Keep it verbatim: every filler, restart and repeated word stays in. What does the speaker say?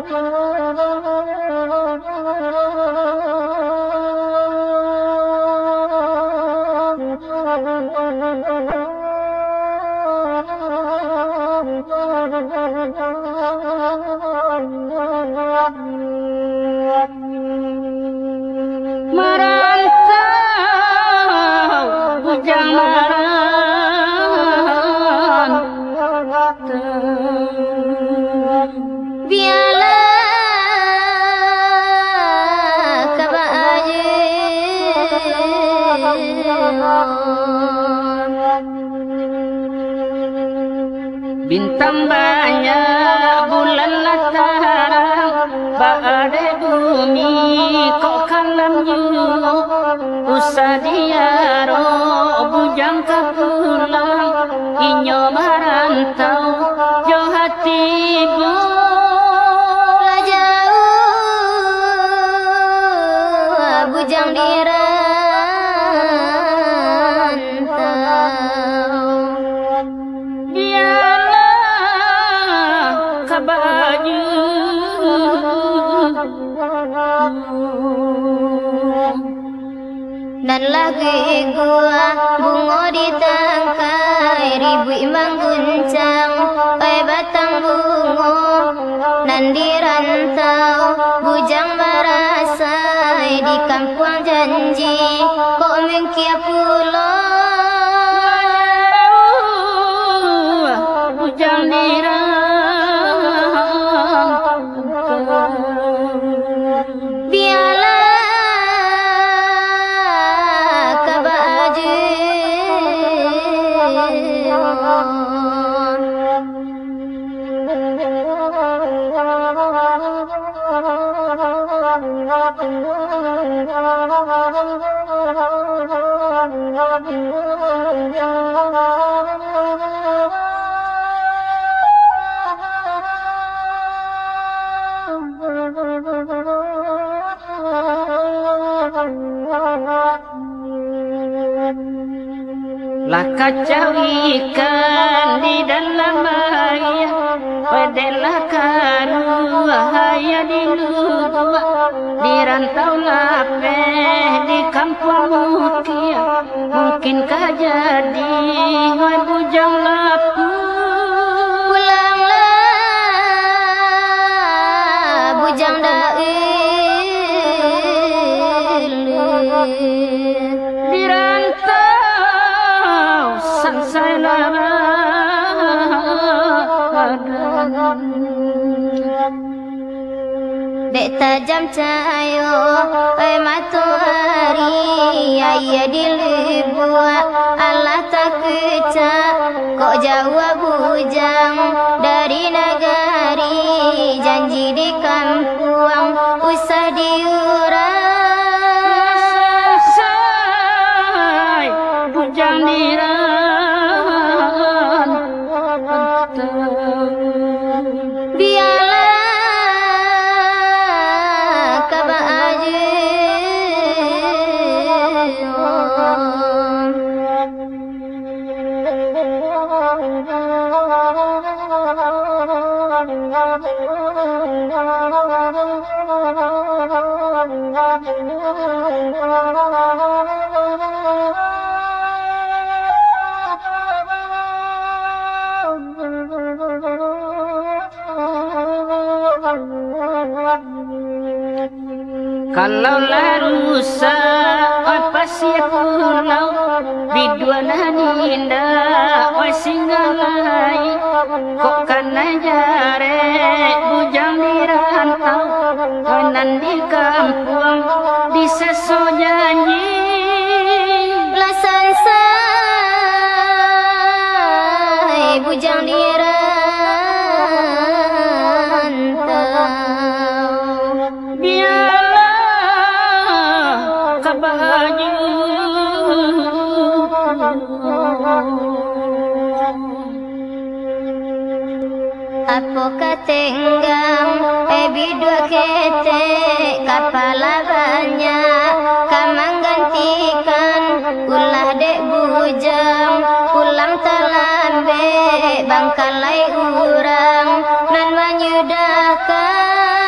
Merantau bujang merantau, biarlah kebahagiaan. Bintang banyak, bulan terang, badai bumi kok kalam julu. Usah diaro bujang kapulang, inyo merantau jo hati bu lah jauh, bujang dirantau. Biarlah kabaju dan lagi gua bungo di tangkai, ribu mengguncang pai batang bungo nan dirantau. Bujang merasai di kampung janji, kok mengkia pulau bujang dirantau. Biarlah lah kacau ikan di dalam air, pedelah karuahaya di luar, di rantau lapeh di kampung mukia. Mungkinkah jadi wahai bujang lapu, pulanglah bujang dail di rantau sangsai lama. Dek tajam cahayo pai matahari, ayah dilibua Allah tak kecak. Kok jauh bujang dari negari, janji di kampung usah diurang. Say bujang dirantau. Biarlah kalau larusa apa siap pulau biduana ninda oi singgalai. Kok kana jare bujang dirantau, kanan di kampung di seso janji. Lasan say bujang dirantau. Biarlah kabaju apa katenggang ebi dua kete kapala banyak kamang gantikan ulah dek bujang pulang terlambe bangkalai urang nan menyudahkan.